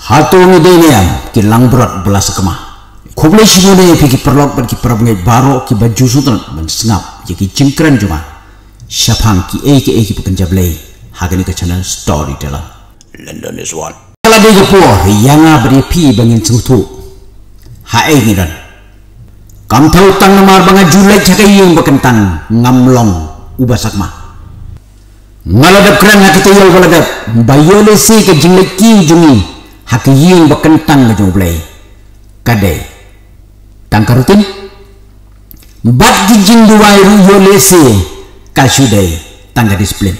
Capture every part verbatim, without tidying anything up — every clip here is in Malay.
Hatu ngideniam ki lang berat belas kemah. Kublai simone piki perlok ber ki perabngai baro ki baju sultan ban sengap je ki cingkran cuma. Syapang ki e ki e ki pekerja blai. Hagani ke channel storyteller. London is one. Kalau dia kepuh yang beri pi bangin sutu. Hai ngiran. Kam tahu tang namar banga julai cakai yang berkentan ngamlong ubasak mah. Ngaladap keren hati tuyul ngaladap. Bayole si ke jinglek ki jungi. Haki yang berkentan ke jumblai. Kadai. Tang karutin. Bat gijing duai ruyole si. Kasudai. Tangga disiplin.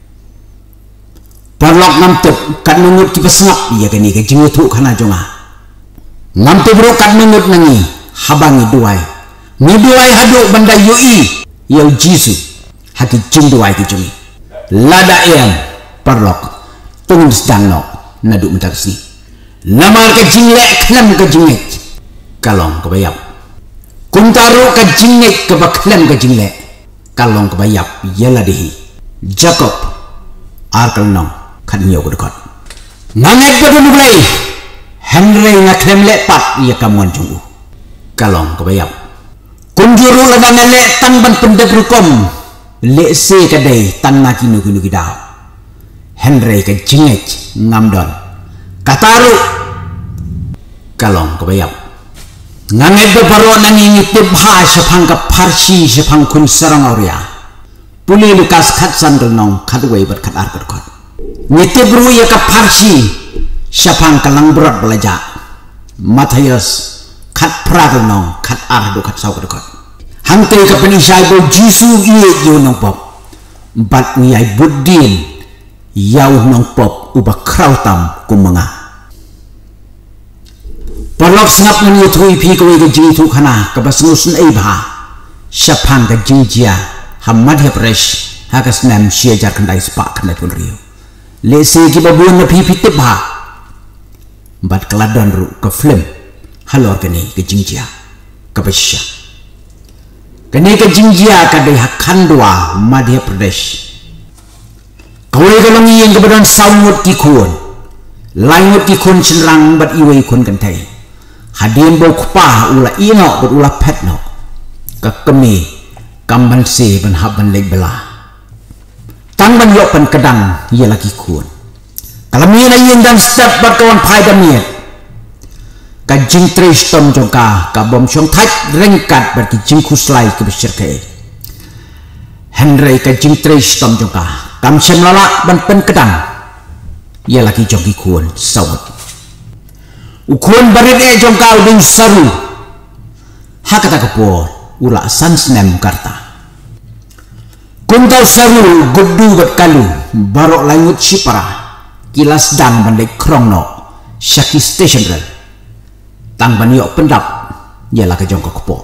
Parlok namtep kat mengut ki pesengap iya kini ke jingu tu kana jonga. Namtep bro kat mengut nangi habangi duai. Ni duai haduk banda yui yau jisu haki jing duai ki jungi. Lada yang parlok tunggu sedang no naduk mentarsi. Namar ke jinglek klam ke jingek kalong ke bayap. Kuntaru ke jingek ke baklam ke jinglek kalong ke bayap yala dehi. Jacob arkal nong kan nyo ko dekat. Nanget ko dulu mulai. Henry ngaklem lepat ia kamuan junggu. Kalong kebayap. Kunjuru ladang le tang ban pendek rukom. Le se kadai tang na kinu kinu kidau. Henry ke jingek ngamdon. Kataru. Kalong kebayap. Nanget ko paro nangi ngitip ha sepang ke parsi sepang kun sarang auria. Puli lukas kat sandal nong katway ber kat ar berkot. Ngitip ru ya ka parsi sepang kalang berat belajar. Matius kat pragal nong kat ar do kat sau berkot. Hangte ka penisai bo jisu iye yo nong pop. Bat ngiyai budin yau nong pop uba krautam kumanga. Parlok sengap ngi thui pi ko ge ji tu khana ka basnusun ei bha. Sepang ka jingjia hamad he presh hakas nam shia jar kandai spak kandai pun rio. Lesi ki babuan na pipi tibha. Bat keladon ru ke film halor kini ke jingjia ke besya. Kini ke jingjia kadai hakan dua Madhya Pradesh. Kawai kalongi yang kebetulan sawut ki kun. Lainut ki kun cenderang bat iwai kun kantai. Hadian bau kupah ula ino bat ula pet no. Kekemi kamban se ban haban leg belah. Tang ban yok pan kedang ia lagi kun. Kalau mina yin dan step bat kawan pai damiet. Ka jing tres tom jongka ka bom syong thaj rengkat ber ki jing kuslai ke besyirkai. Henry ka jing tres tom jongka kam sem lala ban pen kedang. Ia lagi jongki kun sawat. Ukun barit e jongka uding saru. Hakata kapur ula sansnem karta. Kuntau saru gudu bat kalu barok langut sipara kilas dang bandai krongno syaki station rel tang banyok pendap ialah ke jongkok kepo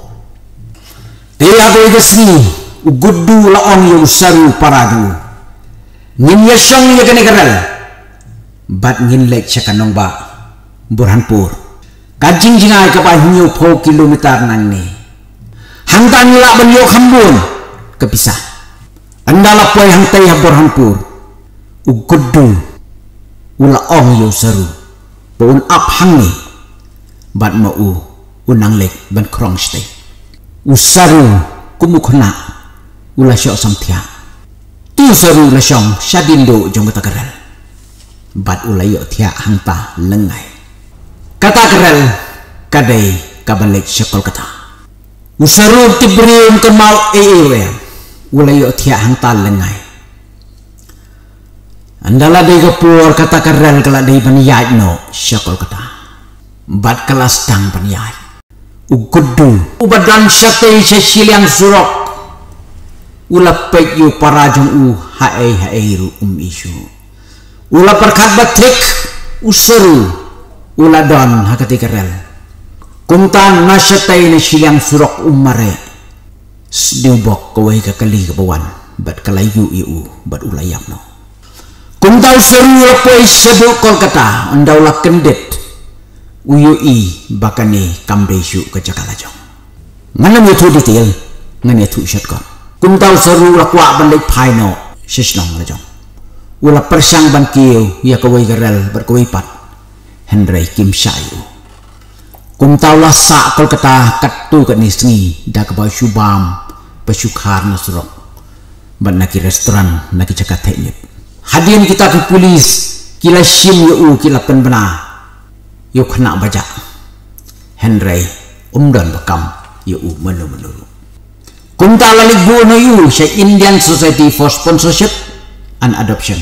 tela ko igasni gudu laong yung saru paradu ngin yasong ya kene karal bat ngin lek syakanong ba Burhanpur kajing jingai ka pa hinyo po kilometer nang ni hangtan la banyok hambun kepisah. Andala poy hangtay ha Burhanpur ugudu ula ong yo saru pun ap hangi bat mau unang lek ban krong stay usaru kumukhna ula syok samthia tu saru la syong syadindo jong kata keral bat ula yo thia hangta lengai kata keral kadai kabalek syakol kata usaru tibrim kemal ewe ulai yo thia hangtal lengai. Andala dei kapur kata keral kala dei paniyai no syakol kata. Bat kelas tang paniyai. Ugudu ubadan syate syiliang surok. Ula pek yu parajong u hae hae ru um isu. Ula perkat batrik useru ula don hakati keral. Kuntan nasyate ni syiliang surok umare. Sdiubok kawai ka kali ka bawan bat kalayu iu bat ulayap no. Kung tau seru lapoi sedu Kolkata andaw la kendet uyu i bakani kamdesu ka Jakalajong. Ngana mo tu detail ngani tu shotgun. Kung tau seru lakwa bandai paino shisnong lajong. Ula persang ban kiyo ya kawai garel bat kawai pat Henry Kim Shayu kum taulah sa kol kata katu kat nisngi da ka ba shubam pasukar nasrok ban naki restoran naki cakat teknik hadian kita ke polis kila shim yu kila penbena yu kena baca Henry umdan bakam yu menu menu kum taulah libu no yu sya Indian Society for Sponsorship and Adoption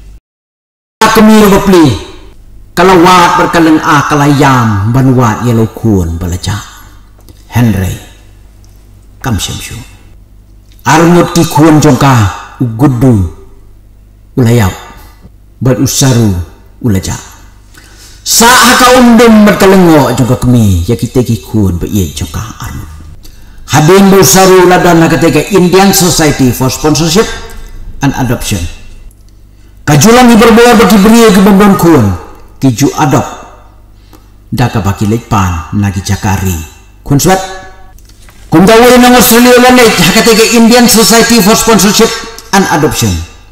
kami bapli kalau wat berkaleng a kalayam banwat yellow kun balaja Henry kam syamshu arngot ki kun jongka ugudu ulayap bat usaru ulaja sa haka undum berkalengo jongka kami ya kita ki kun ba ye jongka arngot hadin usaru ladan nakatega Indian Society for Sponsorship and Adoption kajulang iberboa bagi beri ke bambang kun kiju adop daka baki lekpan nagi cakari kun swat kun dawai nang Australia lalet hakatega Indian Society for Sponsorship and Adoption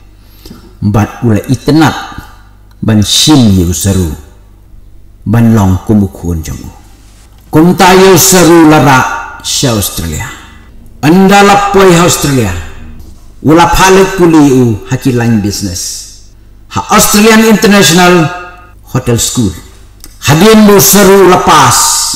bat ula itenat ban shim yu seru ban long kumukun jamu kun tayo seru lara sya Australia andala poi Australia ula phalek kuliu hakilang business ha Australian International Hotel School hadin do seru lepas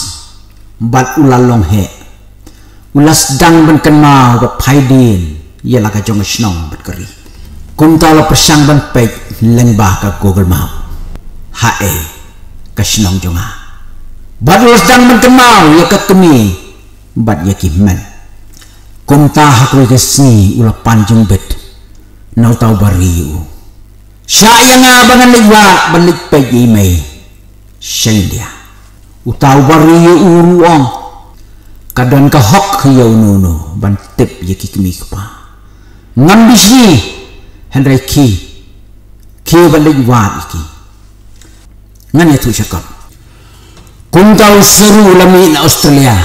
bat ula long he ulas dang ban kenal bat phaidin yela ka jong snong bat kari kum tala persang ban pek lengbah ka Google Map ha e ka snong jonga bat ulas dang ban kenal ya ka kemi bat ya ki men kum ta hakwe ka si ula panjung bet nau tau bariu sayang abangan liwat balik pagi mai sendia utau bari uruang kadan ka hok yau nuno ban tip yaki kemi kapa ngambisi Henry ki ki balik wat iki ngan itu cakap kum tau seru lami na Australia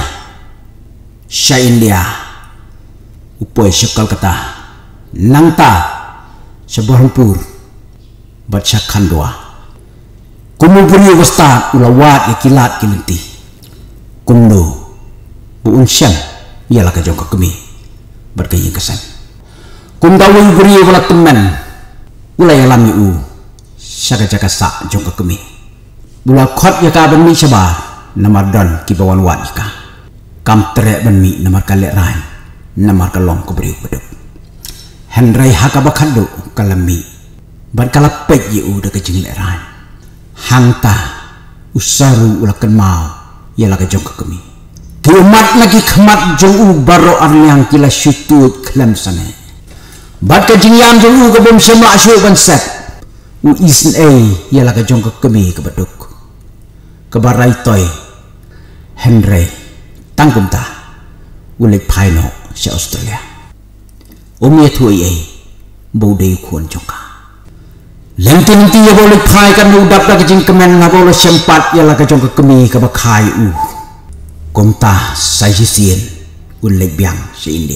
sya India upoi syakal kata langta seborangpur baca kandua kumu beri wasta ulawat ya kilat kinti kumdo buun syam ialah kajong kami berkaya kesan kumdawi beri wala teman ulai alami u syaka jaka sa jong kami bula khot ya ka ban mi sabar namar dan ki bawan wat ka kam trek ban mi namar kalek ran namar kalong ko beri beduk Henry hakabakando kalami ban kala pek ye u da kejing leran hangta usaru ula kenmau ya la kejong kami ki umat lagi kemat jong u baro arliang kila syutut kelam sane bat kejing yam jong u kabum semla syu ban set u isen e ya la kejong kami ke beduk ke barai toy Henry tangkum ta ulik paino sya Australia umi tu e bodai kuon jongka lenti-lenti ya boleh khai kan udap dah kejing kemen na boleh sempat ya lah kejong kemi ke bakai u komta sajisien ulek biang se India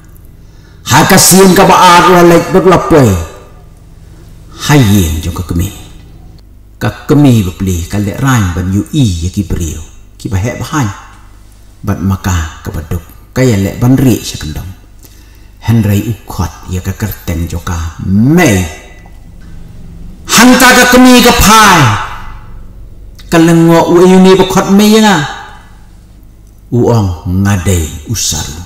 hakasien ka baar ulek berlapoi hayen jong kemi ka kemi bepli kalek ran ban yu i ya ki beriu ki bahek bahan bat maka ke beduk kaya lek ban ri sekendong Henry ukot ya ka kerteng joka mei hanta ka kemi ka phai kalengo u yuni bakot me nga uong ngadei usaru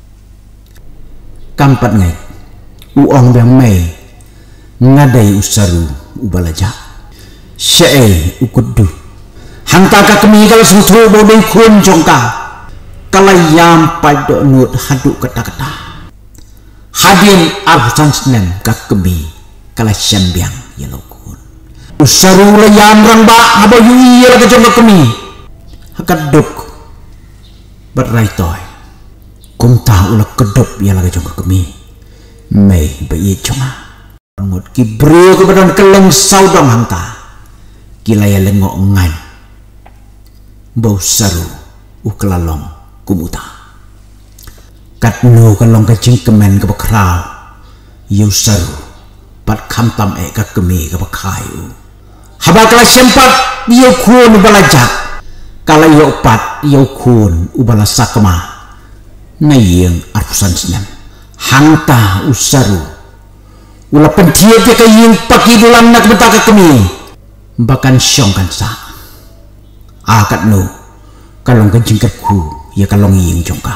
kampat ngai uong bang me ngadei usaru ubalaja syai ukudu hanta ka kemi kala sutu bodai kun jongka kalayam pada nut haduk kata-kata hadin absan senem ka kemi kala syambiang yellow usaru layam ramba haba yui la kejong kami hakaduk berai toy kum ta ula kedop ya la kejong kami mei bayi chonga ngot ki bro ke badan keleng saudang hangta kila ya lengok ngan bau saru uklalong kumuta katnu kalong kejing kemen ke bakrau yu saru pat kham tam e ka kemi ka bakai u Haba kelas sempat ia kun balajak. Kala ia opat ia kun ubala sakma. Nayeng arusan sinan. Hangta usaru. Ula pentia dia kayeng pakidulan nak betaka kami. Bahkan syongkan sa. Akat no. Kalong kencingkatku ya kalong iyeng jongka.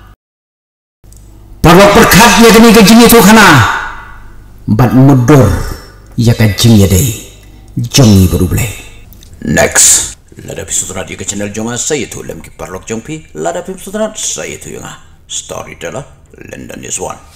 Parok perkat ya kini kencing itu kana. Bat mudor ya kencing ya day. Jongi baru boleh. Next. Lada episode radio ke channel jonga saya tu lem ki parlok jongpi. Lada episode saya tu yang story telah London is one.